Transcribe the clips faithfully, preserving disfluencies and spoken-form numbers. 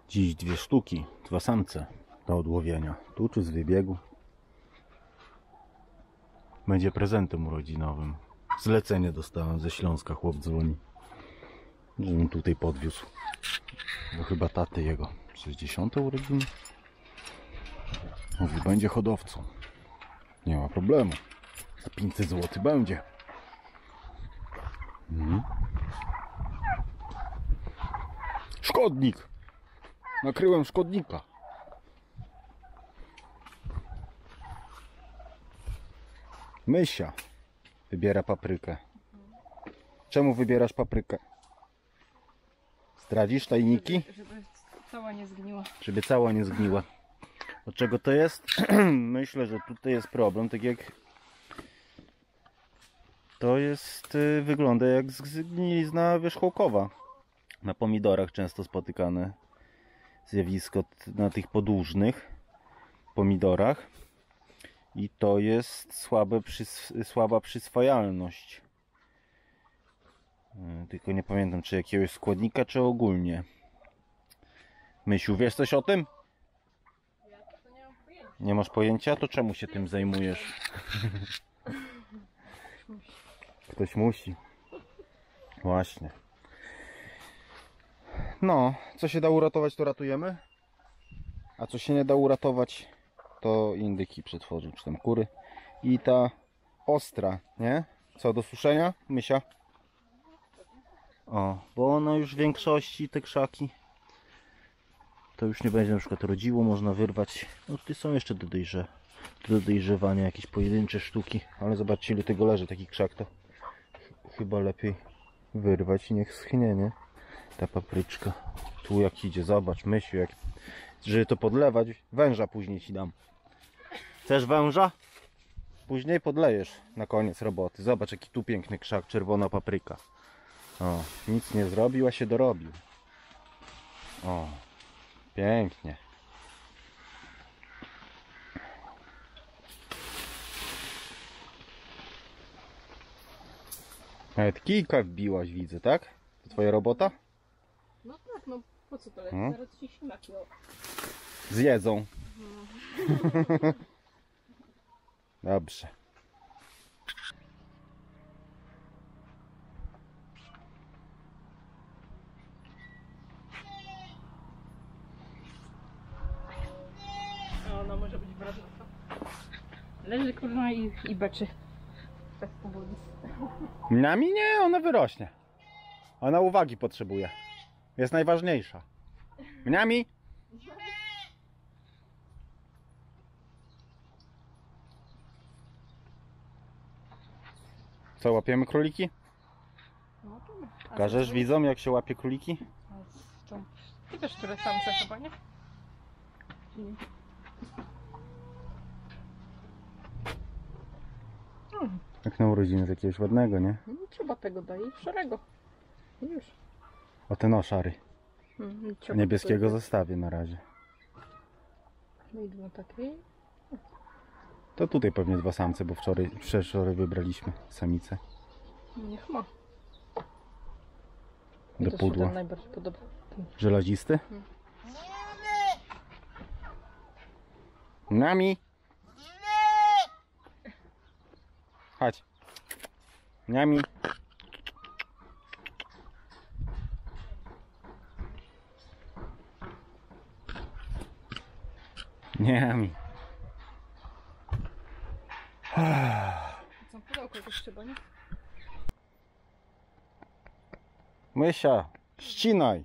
Dziś dwie sztuki, dwa samce do odłowienia. Tu czy z wybiegu. Będzie prezentem urodzinowym. Zlecenie dostałem ze Śląska, chłop dzwoni, żebym tutaj podwiózł. Bo chyba taty jego sześćdziesiąte urodziny. Mówi, będzie hodowcą. Nie ma problemu. Za pięćset złotych będzie. Mhm. Szkodnik! Nakryłem szkodnika. Mysia wybiera paprykę. Czemu wybierasz paprykę? Zdradzisz tajniki? Żeby, żeby cała nie zgniła. Żeby cała nie zgniła. Od czego to jest? Myślę, że tutaj jest problem, tak jak to jest, wygląda jak zgnilizna wierzchołkowa. Na pomidorach często spotykane zjawisko na tych podłużnych pomidorach. I to jest słabe przys słaba przyswajalność. Tylko nie pamiętam, czy jakiegoś składnika, czy ogólnie. Mysiu, wiesz coś o tym? Ja to nie mam pojęcia. Nie masz pojęcia? To czemu się tym zajmujesz? Ktoś musi. Właśnie. No, co się da uratować, to ratujemy. A co się nie da uratować, to indyki przetworzył, czy tam kury. I ta ostra, nie? Co, do suszenia? Mysia? O, bo ono już w większości, te krzaki, to już nie będzie na przykład rodziło, można wyrwać. No tutaj są jeszcze do, dojrze, do dojrzewania jakieś pojedyncze sztuki, ale zobaczcie, ile tego leży, taki krzak, to ch chyba lepiej wyrwać i niech schnie, nie? Ta papryczka. Tu jak idzie, zobacz, Mysiu, jak... żeby to podlewać, węża później ci dam. Chcesz węża? Później podlejesz na koniec roboty. Zobacz, jaki tu piękny krzak, czerwona papryka. O, nic nie zrobił, a się dorobił. O, pięknie. Nawet kijka wbiłaś, widzę, tak? To twoja robota? No tak, no po co to lepiej? Hmm? Zaraz ci śmaki o. Zjedzą. Dobrze. A ona może być wrażliwa. Leży kurwa i, i beczy. Tak powoli. Nami nie, ona wyrośnie. Ona uwagi potrzebuje. Jest najważniejsza. Mniami? Co, łapiemy króliki? No to my. A Pokażesz co- widzom, jak się łapie króliki? a z czą- Ty wiesz, które samce chyba, nie? Nie. Hmm. Jak na urodziny z jakiegoś ładnego, nie? No, trzeba tego dać i szarego. I już. O ten o szary. Hmm, A niebieskiego zostawię na razie. No i dwa takie. To tutaj pewnie dwa samce, bo wczoraj, wczoraj wybraliśmy samicę Niech ma. do Mi to się pudła. ten najbardziej podoba. Ten. Żelazisty? Nami! Chodź. Nami! Nami! Co, pudełko jakoś trzeba, nie? Mysia, ścinaj!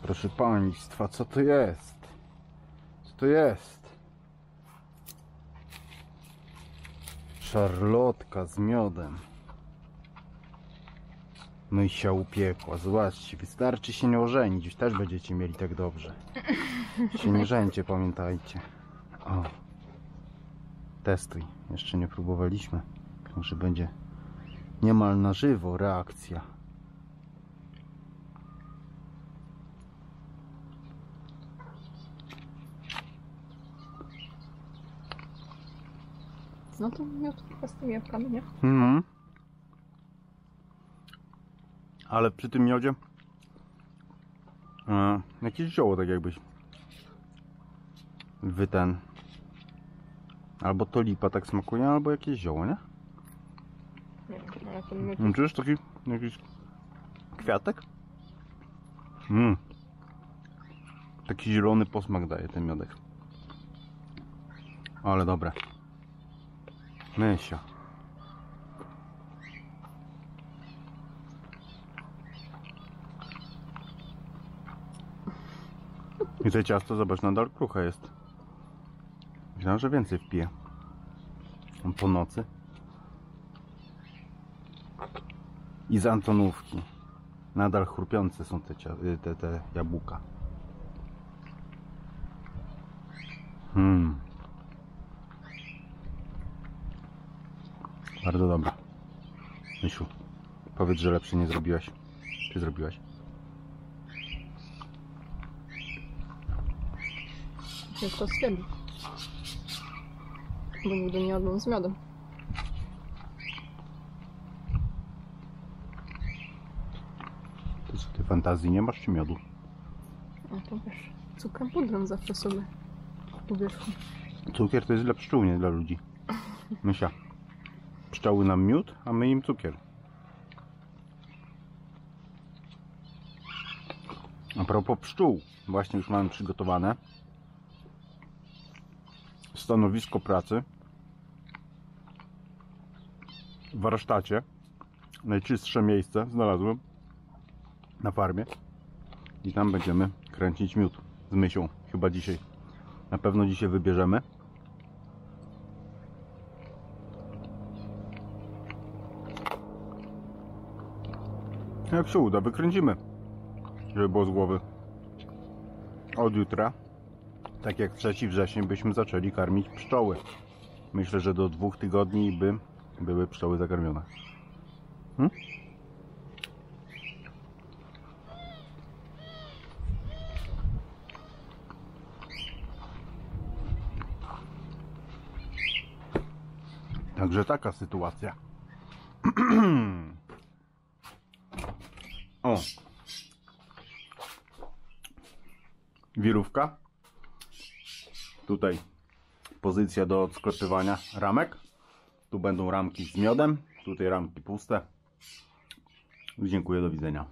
Proszę Państwa, co to jest? Co to jest? Szarlotka z miodem. Mysia upiekła. Zobaczcie, wystarczy się nie ożenić. Już też będziecie mieli tak dobrze. Się nie żeńcie, pamiętajcie. O. Testuj. Jeszcze nie próbowaliśmy. Może będzie niemal na żywo reakcja. No to miód z tymi jabłkami, nie? Mhm. Ale przy tym miodzie e, jakieś zioło tak jakbyś wy ten albo to lipa tak smakuje, albo jakieś zioło, nie? Nie wiem, ale ten miód... Mm, czujesz taki jakiś kwiatek? Mm. Taki zielony posmak daje ten miodek. Ale dobre. Mysia. I to ciasto, zobacz, nadal kruche jest. Myślałem, że więcej wpije. Po nocy. I z Antonówki. Nadal chrupiące są te, te, te jabłka. Hmm. Bardzo dobra. Mysiu, powiedz, że lepsze nie zrobiłaś. Ty zrobiłaś. Ciężko stwierdzić. Bo nigdy nie jadłam z miodem. Ty, co, ty fantazji nie masz czy miodu? No to wiesz, cukrem pudrem zawsze sobie po wierzchu. Cukier to jest dla pszczół, nie dla ludzi. Mysia. Pszczoły nam miód, a my im cukier. A propos pszczół, właśnie już mamy przygotowane stanowisko pracy w warsztacie. Najczystsze miejsce znalazłem na farmie i tam będziemy kręcić miód z Mysią. Chyba dzisiaj, na pewno dzisiaj wybierzemy. Jak się uda, wykręcimy, żeby było z głowy. Od jutra, tak jak trzeciego września, byśmy zaczęli karmić pszczoły. Myślę, że do dwóch tygodni by były pszczoły zakarmione. Hmm? Także taka sytuacja. O. Wirówka. Tutaj pozycja do odsklepywania ramek. Tu będą ramki z miodem. Tutaj ramki puste. Dziękuję, do widzenia.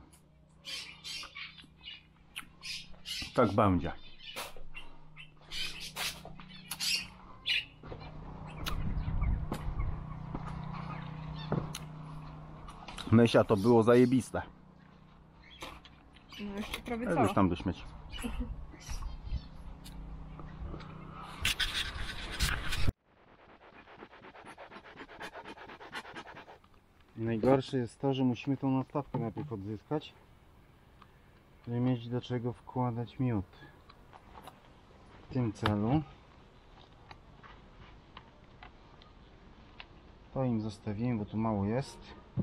Tak będzie. Mysia, to było zajebiste. No jeszcze prawie Już cała. tam do śmieci. Najgorsze jest to, że musimy tą nadstawkę najpierw odzyskać, żeby mieć do czego wkładać miód. W tym celu to im zostawiłem, bo tu mało jest.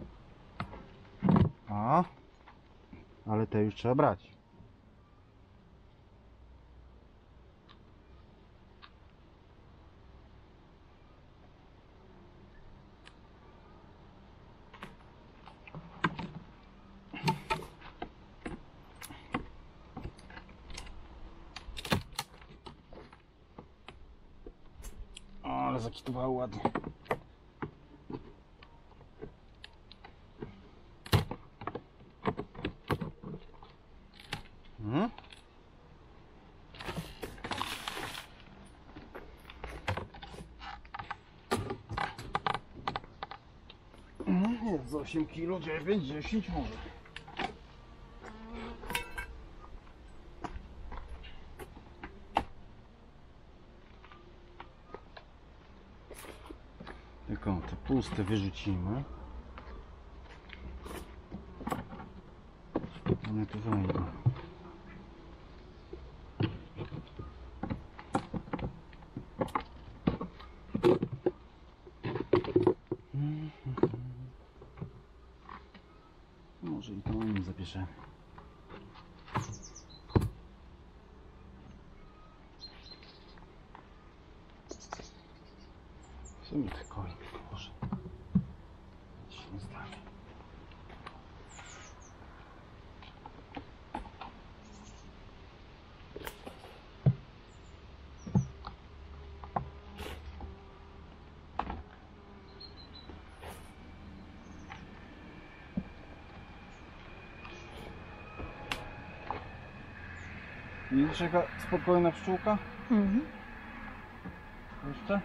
A, ale te już trzeba brać. O, ale zakitowało ładnie. Mhm. Jest z osiem kilo, dziewięć, dziesięć może. Puste wyrzucimy. One tu wejdą. Może i to im zabierzemy. W sumie tych kolik może się nie stanie. Widzisz jaka spokojna pszczółka? Mhm. Jeszcze?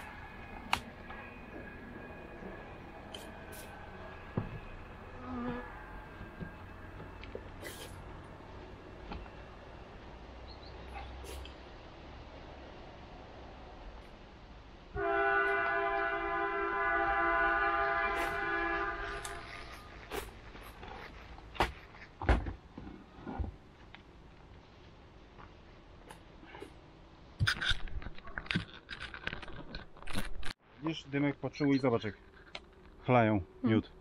Widzisz, dymek poczuł i zobacz jak chlają miód.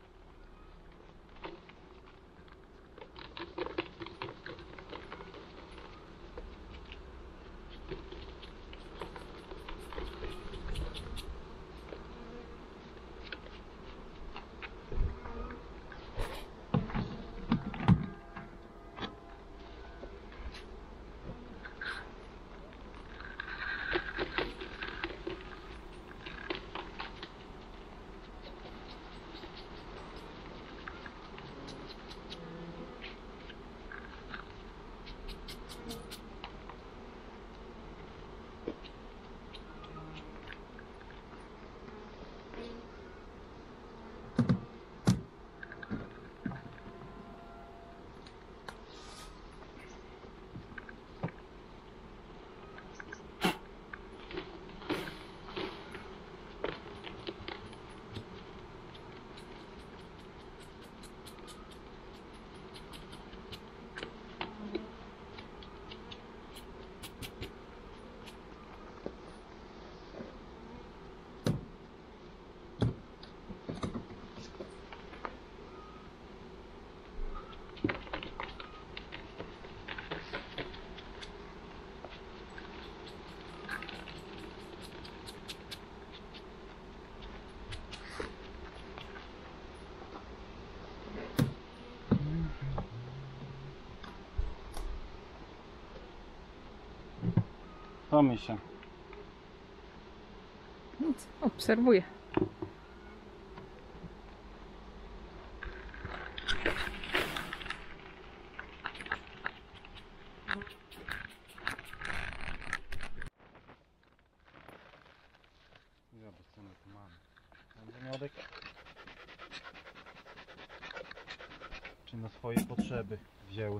Pomyśl się. Nic, obserwuję. Zobacz co my tu mamy. Będzie miodek? Czy na swoje potrzeby wzięły?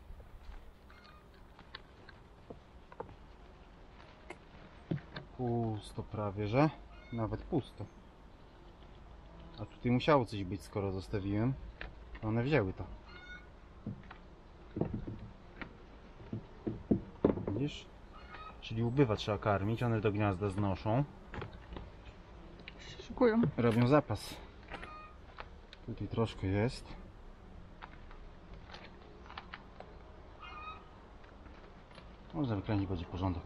Pusto prawie, że? Nawet pusto. A tutaj musiało coś być, skoro zostawiłem. One wzięły to. Widzisz? Czyli ubywa trzeba karmić, one do gniazda znoszą. Się szykują. Robią zapas. Tutaj troszkę jest. Można wykręcić, będzie porządek.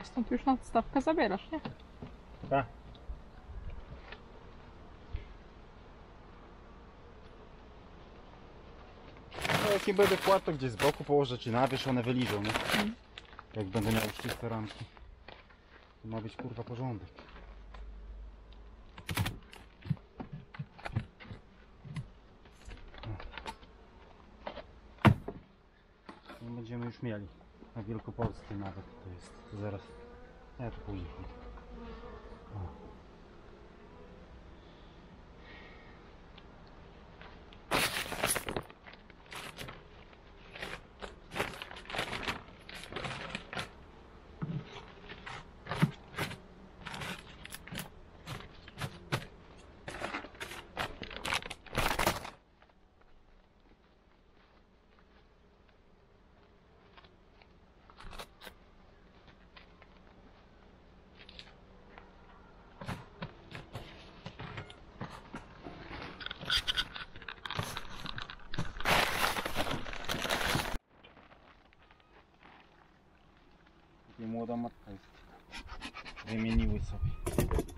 Stąd już nadstawkę zabierasz, nie? Tak. No jak nie będę kładł, to gdzieś z boku położę, czy na wierzch one wyliżą, nie? Mm. Jak będę miał czyste ramki. To ma być kurwa porządek. No. Będziemy już mieli. Na Wielkopolsce nawet to jest. To zaraz. Ja to później. O. I młoda matka jest. Wymieniły sobie.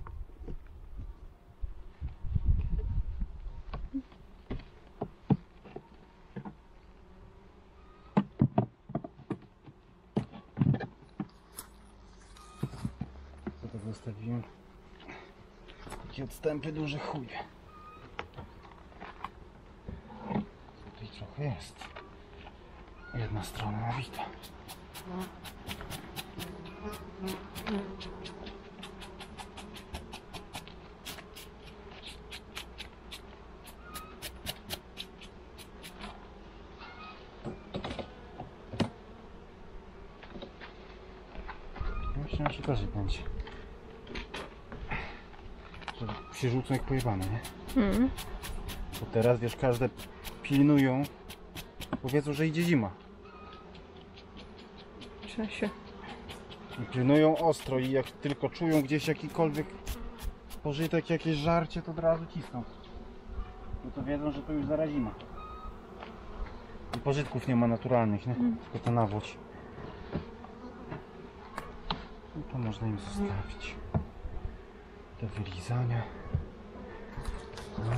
Co to zostawiłem? Takie odstępy duże chuje. Tutaj trochę jest. Jedna strona nabita. Myślałem, że też będzie. Że przyrzucą jak pojebane, nie? Mm. Bo teraz, wiesz, każde pilnują, bo wiedzą, że idzie zima. Cześć. I pilnują ostro i jak tylko czują gdzieś jakikolwiek pożytek, jakieś żarcie, to od razu cisną. No to wiedzą, że to już zaraz zima. I pożytków nie ma naturalnych, nie? Mm. Tylko to nawódź. No to można im zostawić. Do wylizania. No.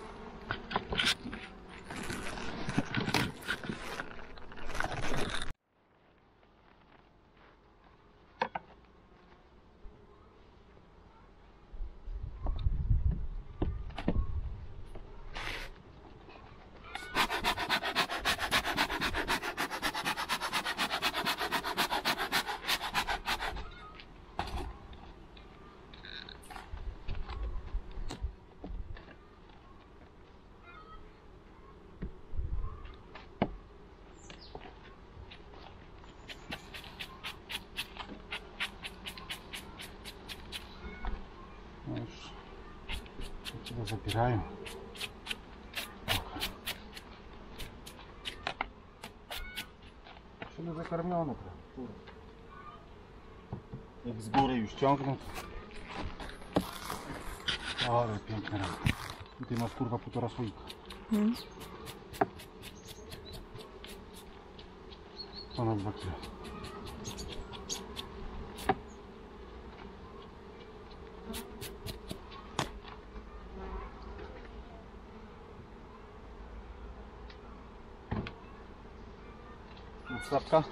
No już to zabierają. Czyli zakarmione trochę. Jak z góry już ciągną. Ale piękne rano. Tutaj masz kurwa półtora słoika. Mm. Ponad dwa kilo. Stawka.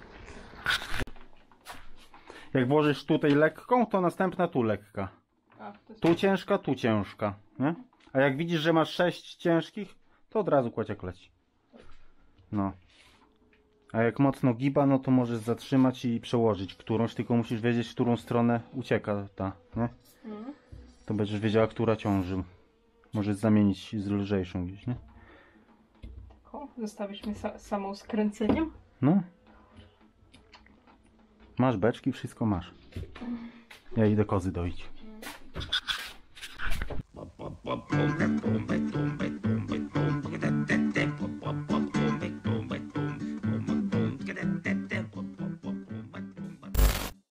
Jak włożysz tutaj lekką, to następna tu lekka. A, to jest... Tu ciężka, tu ciężka, nie? A jak widzisz, że masz sześć ciężkich, to od razu kładziak leci. No. A jak mocno giba, no to możesz zatrzymać i przełożyć którąś, tylko musisz wiedzieć, w którą stronę ucieka ta, nie? Mm. To będziesz wiedziała, która ciąży. Możesz zamienić z lżejszą gdzieś, nie? O, zostawisz mnie sa samą skręceniem? No. Masz beczki, wszystko masz. Ja idę kozy doić. Bum, bum, bum, bum, bum, bum.